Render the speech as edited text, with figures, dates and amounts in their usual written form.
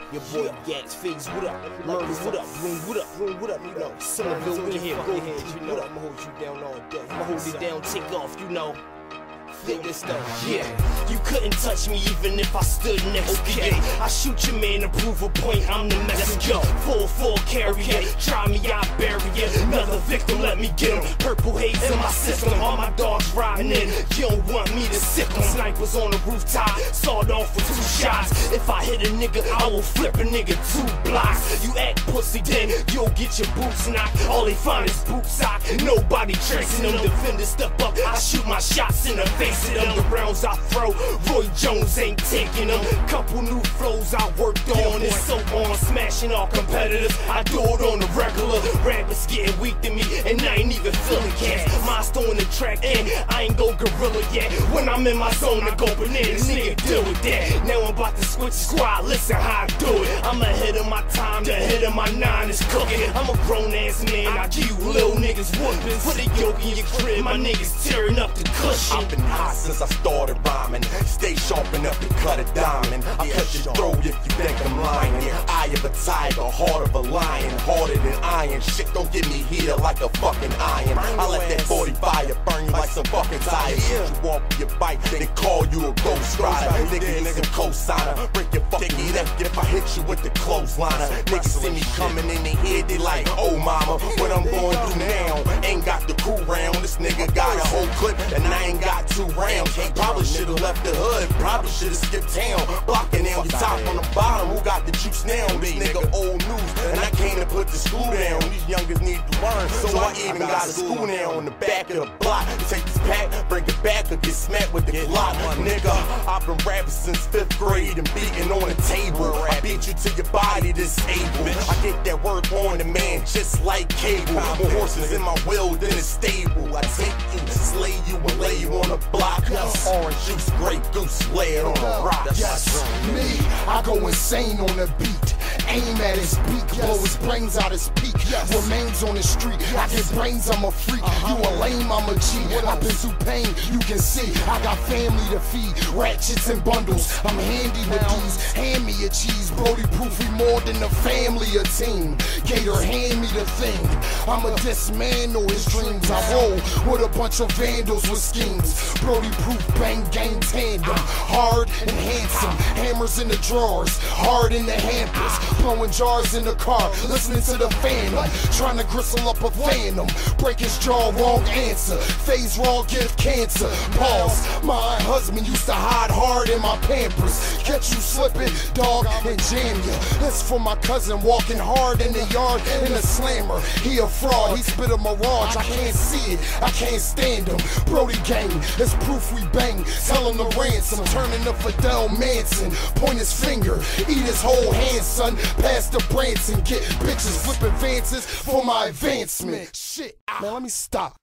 Your boy Gax Figs, what up? Murders, what up? Room, what up? Room, what up? You know, Somerville, we here, go ahead, you know. I'ma hold you down all day. I'ma hold it down, take off, you know. This stuff. Yeah, you couldn't touch me even if I stood next to you. I shoot your man to prove a point, I'm the messenger. 4-4 carrier, try me, I bury you. Another victim, let me get him. Purple haze in my system, all my dogs riding in. You don't want me to sip them. Snipers on the rooftop, sawed off with 2 shots. If I hit a nigga, I will flip a nigga 2 blocks. You act pussy, then you'll get your boots knocked. All they find is boot sock, nobody tracing them. Defenders step up, I shoot my shots in the face. The rounds I throw, Roy Jones ain't taking them. Couple new flows I worked on, and so on, smashing all competitors. I do it on the regular. Rappers getting weak to me, and I ain't even feeling cats. Milestone the track, and I ain't go gorilla yet. When I'm in my zone, I go bananas, nigga, deal with that. Now I'm about to switch squad, listen how I do it. I'm ahead of my time, the head of my 9 is cooking. I'm a grown ass man, I give you little niggas whoopings. Put a yoke in your crib, my niggas tearing up the cushion. I've been hot since I started rhyming. Stay sharp enough to cut a diamond. I cut your throat if you think I'm lying. Eye of a tiger, heart of a lion, harder than iron. Shit don't get me here like a fucking iron. I let that 40 fire burn you like some fucking tires. Shoot you off your bike, they call you a ghost rider. Nigga, need some cosigner. Break your fucking neck if I hit you with the clothesliner. Niggas see me coming in the head, they like, oh mama, what I'm going through now? Ain't got the crew round. This nigga got a whole clip and I ain't got 2 rounds. Probably should've left the hood, probably should've skipped town. Blocking down your top on the bottom, who got the juice now? This nigga old news, and I came to put the school down. These youngers need to learn, so I even got a school now on the back of the block. You take this pack, bring it back, or get smacked with the Glock. Nigga, I've been rapping since 5th grade and beating on the table. I beat you till your body disabled. I get that work on the man just like cable. More horses in my will than a stable. I take you, slay you, and lay you on the block. Orange juice, grape goose, lay it on a rock. Yes, me, I go insane on the beat. Aim at his beak, blow his brains out his peak. Remains on the street, I get brains, I'm a freak. You a lame, I'm a G. I've been through pain, you can see. I got family to feed, ratchets and bundles. I'm handy with these, hand me a cheese. Brody proof we more than a family, a team. Gator, hand me the thing. I'm a dismantle his dreams. I roll with a bunch of vandals with schemes. Brody proof, bang gang tandem. Hard and handsome, hammers in the drawers, hard in the hampers. Blowing jars in the car, listening to the Phantom. Trying to gristle up a phantom. Break his jaw, wrong answer. Phase wrong, give cancer. Pause. My husband used to hide hard in my Pampers. Catch you slipping, dog, and jam ya. That's for my cousin walking hard in the yard in a slammer. He a fraud, he spit a mirage. I can't see it, I can't stand him. Brody gang, it's proof we bang. Tell him the ransom, turning to Fidel Manson. Point his finger, eat his whole hand, son. Pass the Branson, get bitches flipping advances for my advancement. Shit, man, let me stop.